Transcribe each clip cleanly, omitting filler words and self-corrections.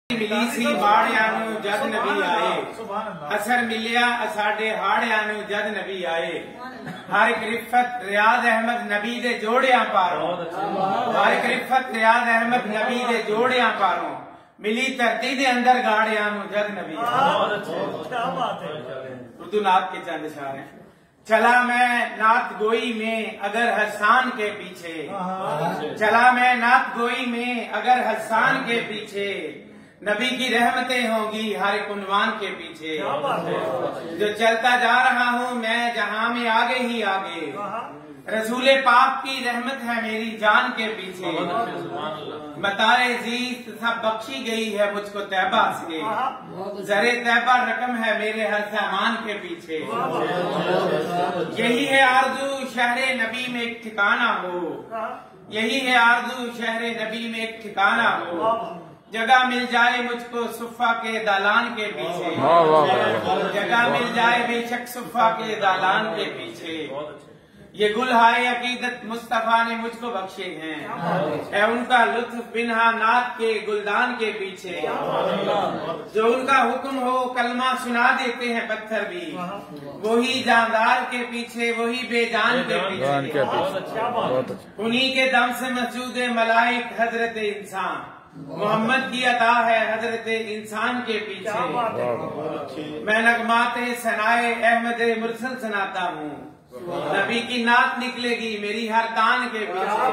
मिली सी बाड़ियां नूं जद नबी आए, असर मिलिया असाडे हाड़ियां नूं जद नबी आए। हर एक रिफत रियाज अहमद नबी दे जोड़ियां पारों, हर एक रिफत रियाज अहमद नबी दे जोड़ियां पारों, मिली धरती दे अंदर गाड़ियां नूं जद नबी आए। उर्दू नात के चंद शार हैं। चला मैं नात गोई में अगर हसान के पीछे, चला मैं नात गोई में अगर हसान के पीछे, नबी की रहमतें होंगी हर एक उन्वान के पीछे। जो चलता जा रहा हूँ मैं जहां में आगे ही आगे, रसूले पाक की रहमत है मेरी जान के पीछे। बताए जीत सब बख्शी गई है मुझको तैबा से, जरे तैबा रकम है मेरे हर सामान के पीछे। यही है आरज़ू शहरे नबी में एक ठिकाना हो, यही है आरज़ू शहरे नबी में एक ठिकाना हो। जगह मिल जाए मुझको सुफ़ा के दालान के पीछे, जगह मिल जाए बेशक सुफ़ा के दालान के पीछे। ये गुल हाय अकीदत मुस्तफा ने मुझको बख्शे हैं, है उनका लुत्फ बिन्हा नात के गुलदान के पीछे। जो उनका हुक्म हो कलमा सुना देते हैं पत्थर भी, वही जानदार के पीछे वही बेजान के पीछे। उन्हीं के दम से मसजूद मलाइक हजरत इंसान, मोहम्मद की अता है हजरत इंसान के पीछे। मैं नगमाते सनाए अहमद मुरसल सुनाता हूँ, नबी की नात निकलेगी मेरी हर तान के पीछे।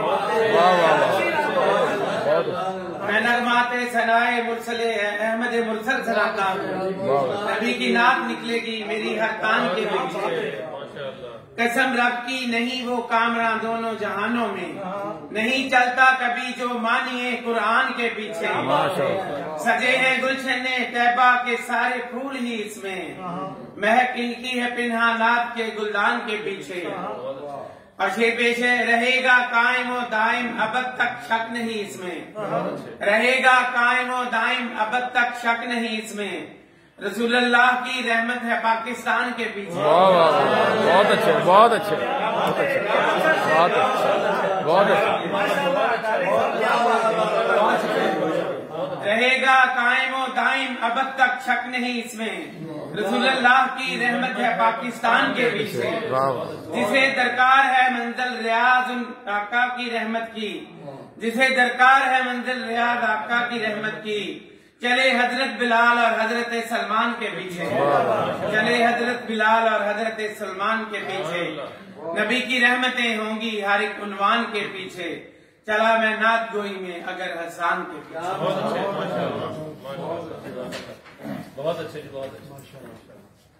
मैं नगमाते सनाए मुरसले अहमद मुरसल सुनाता हूँ, नबी की नात निकलेगी मेरी हर तान के पीछे। कसम रब की नहीं वो कामरा दोनों जहानों में, नहीं चलता कभी जो मानिए कुरान के पीछे। सजे हैं गुलशने तैबा के सारे फूल ही इसमें, महक इनकी है पिन्हा नात के गुलदान के पीछे। अशे पेशे रहेगा कायम व दाइम अबद तक शक नहीं इसमें, रहेगा कायम व दाइम अबद तक शक नहीं इसमें। रसूलुल्लाह की रहमत है पाकिस्तान के पीछे। बहुत अच्छे, बहुत अच्छे, बहुत अच्छे, बहुत अच्छे, बहुत अच्छे। रहेगा कायम व दाइम अबद तक शक नहीं इसमें, रसूलुल्लाह की रहमत है पाकिस्तान के पीछे। जिसे दरकार है मंजिल रियाज उन आका की रहमत की, जिसे दरकार है मंजिल रियाज आका की रहमत की। चले हजरत बिलाल और हजरत सलमान के पीछे, चले हजरत बिलाल और हजरत सलमान के पीछे। नबी की रहमतें होंगी हर एक उन्वान के पीछे। चला मैं नात गोई में अगर हसान के पीछे। बहुत अच्छे, बहुत अच्छे।